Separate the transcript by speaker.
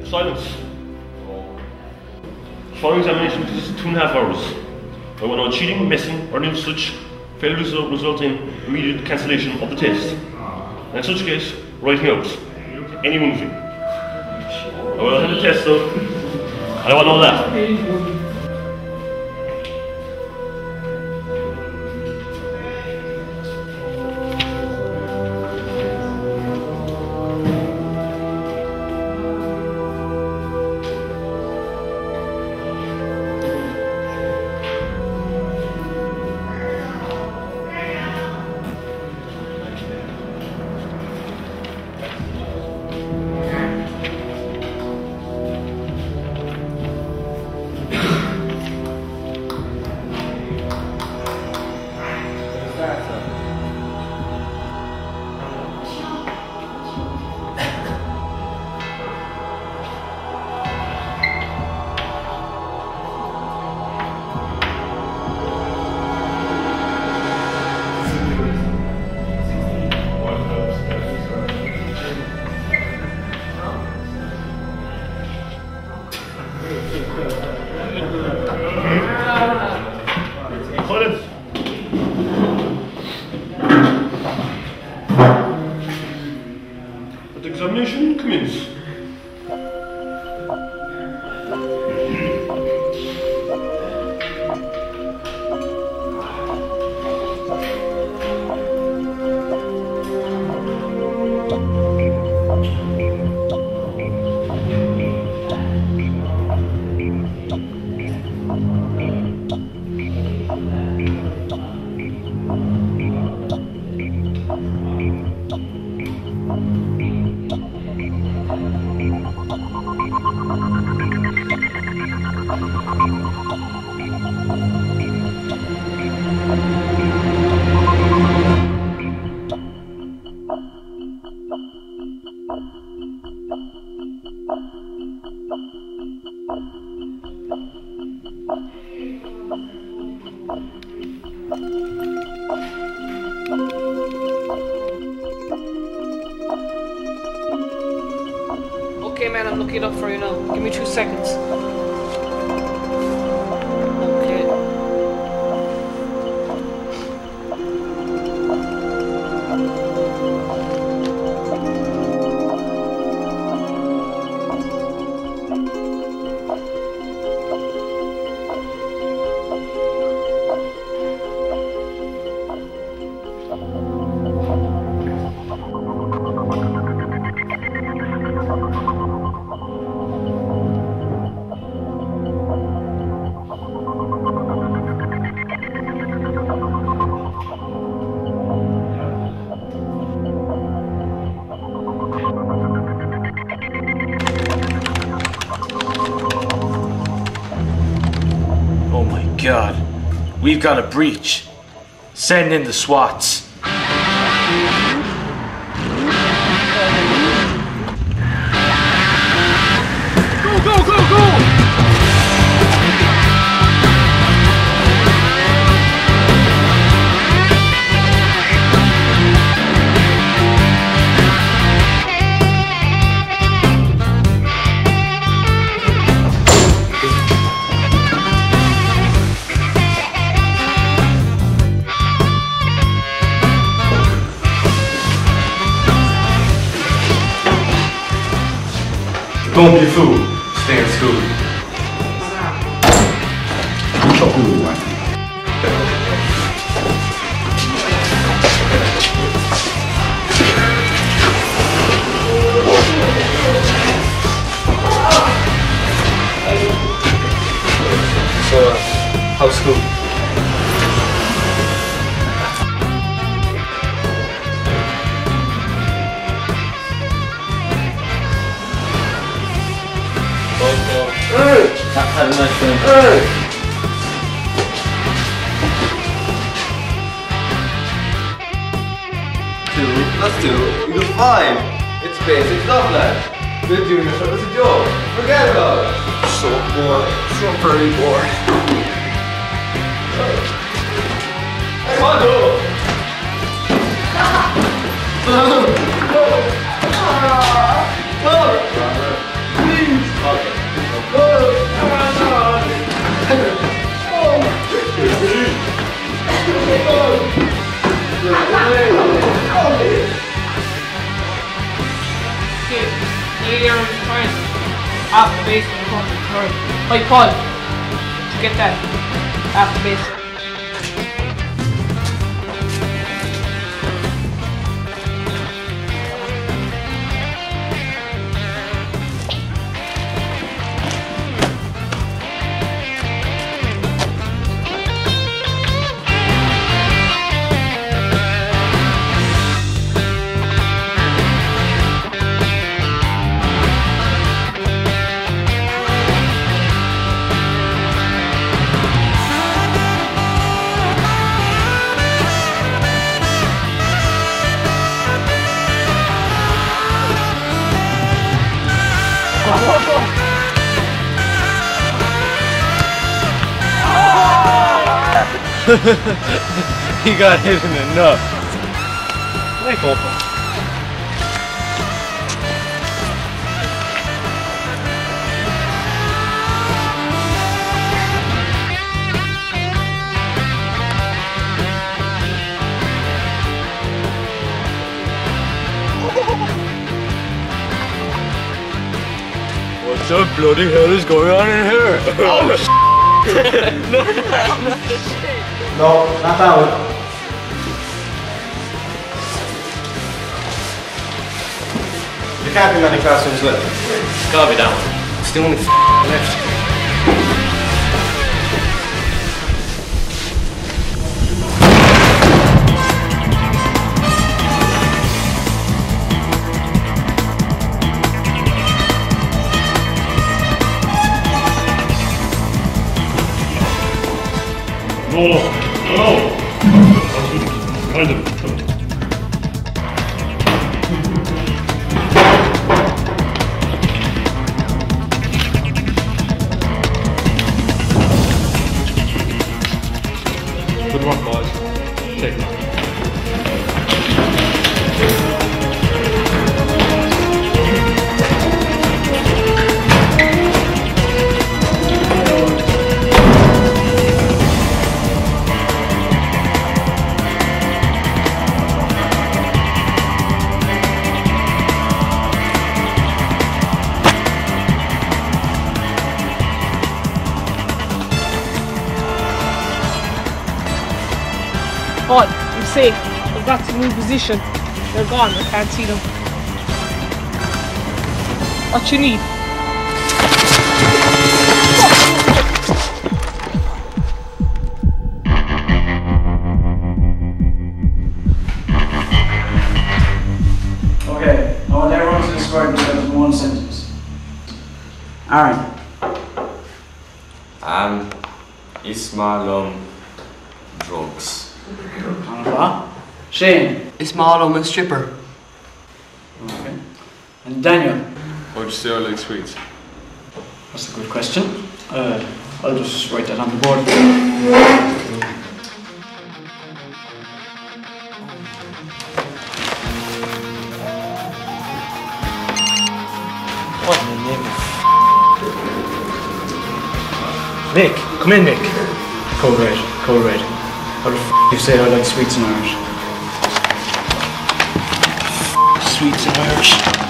Speaker 1: Silence. Following examination is 2.5 hours. I want no cheating, messing, or any such failures result in immediate cancellation of the test. And in such case, writing out any one of you. I will have the test though. I don't want all that. Silence. Let the examination commence.
Speaker 2: Okay, man, I'm looking it up for you now. Give me 2 seconds. Okay.
Speaker 3: Oh my God, we've got a breach. Send in the SWATs. Go, go, go, go!
Speaker 4: Don't be a fool. Stay in school. So, how's school?
Speaker 3: Have a nice day.
Speaker 5: Plus 2 equals 5. It's basic stuff, lad. We're doing this as a joke. Forget about it.
Speaker 4: So bored. So very bored.
Speaker 5: Please.
Speaker 2: Alright. Hi, Paul. Get that. After base.
Speaker 3: He got hit in the nut. Wake up. What the bloody hell is going on in here? Oh,
Speaker 4: No, not that one. There can't be many classrooms left.
Speaker 5: It's gotta be that one. It's the only left.
Speaker 1: No. Kind of. Good work, boys. Take it.
Speaker 2: Paul, I'm safe. I've got to new position. They're gone. I can't see them. What you need?
Speaker 6: Okay, I want everyone to describe themselves in one sentence. Aaron.
Speaker 7: Ismail drugs.
Speaker 6: Anna. Shane.
Speaker 8: Ismail, I'm a stripper.
Speaker 6: Okay. And Daniel.
Speaker 4: Why'd you say I like sweets?
Speaker 6: That's a good question. I'll just write that on the board.
Speaker 3: What in the name of Nick, come in, Nick.
Speaker 6: Code red, code red. How the you say I like sweets in Irish?
Speaker 3: Sweets in Irish.